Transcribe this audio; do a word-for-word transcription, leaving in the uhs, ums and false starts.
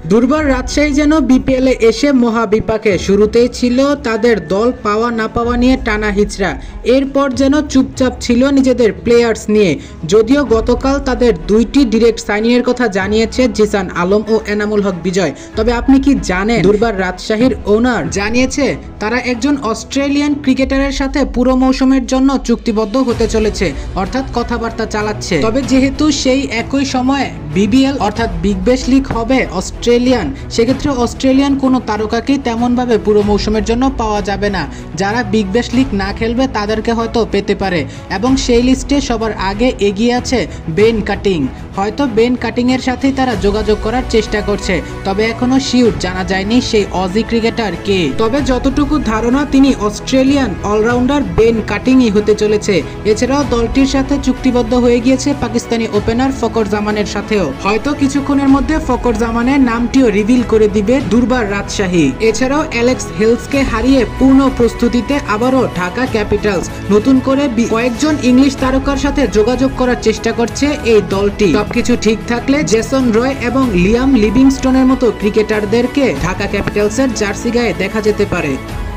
দুর্বার রাজশাহী যেন বিপিএলে এসে মহাবিপাকে। শুরুতেই ছিল তাদের দল পাওয়া না পাওয়া নিয়ে টানা হিচড়া, এরপর যেন চুপচাপ ছিল নিজেদের প্লেয়ার্স নিয়ে। যদিও গতকাল তাদের দুইটি ডিরেক্ট সাইনিংয়ের কথা জানিয়েছে জিসান আলম ও এনামুল হক বিজয়। তবে আপনি কি জানেন দুর্বার রাজশাহীর ওনার জানিয়েছে তারা একজন অস্ট্রেলিয়ান ক্রিকেটারের সাথে পুরো মৌসুমের জন্য চুক্তিবদ্ধ হতে চলেছে, অর্থাৎ কথাবার্তা চালাচ্ছে। তবে যেহেতু সেই একই সময়ে বিবিএল অর্থাৎ বিগ ব্যাশ লিগ হবে অস্ট্রেলিয়ান, সেক্ষেত্রে অস্ট্রেলিয়ান কোনো তারকাকেই তেমনভাবে পুরো মৌসুমের জন্য পাওয়া যাবে না। যারা বিগ ব্যাশ লিগ না খেলবে তাদেরকে হয়তো পেতে পারে, এবং সেই লিস্টে সবার আগে এগিয়ে আছে বেন কাটিং। হয়তো বেন কাটিং এর সাথেই তারা যোগাযোগ করার চেষ্টা করছে, তবে এখনো শিওর জানা যায়নি সেই অজি ক্রিকেটার কে। তবে যতটুকু ধারণা তিনি অস্ট্রেলিয়ান অলরাউন্ডার বেন কাটিংই হতে চলেছে। এছাড়াও দলটির সাথে চুক্তিবদ্ধ হয়ে গিয়েছে পাকিস্তানি ওপেনার ফকর জামানের সাথেও। হয়তো কিছুক্ষণের মধ্যে ফকর জামানের নামটিও রিভিল করে দিবে দুর্বার রাজশাহী। এছাড়াও অ্যালেক্স হেলসকে হারিয়ে পূর্ণ প্রস্তুতিতে আবারও ঢাকা ক্যাপিটালস। নতুন করে কয়েকজন ইংলিশ তারকার সাথে যোগাযোগ করার চেষ্টা করছে এই দলটি। সবকিছু ঠিক থাকলে জেসন রয় এবং লিয়াম লিভিংস্টোনের মতো ক্রিকেটারদেরকে ঢাকা ক্যাপিটালসের জার্সি গায়ে দেখা যেতে পারে।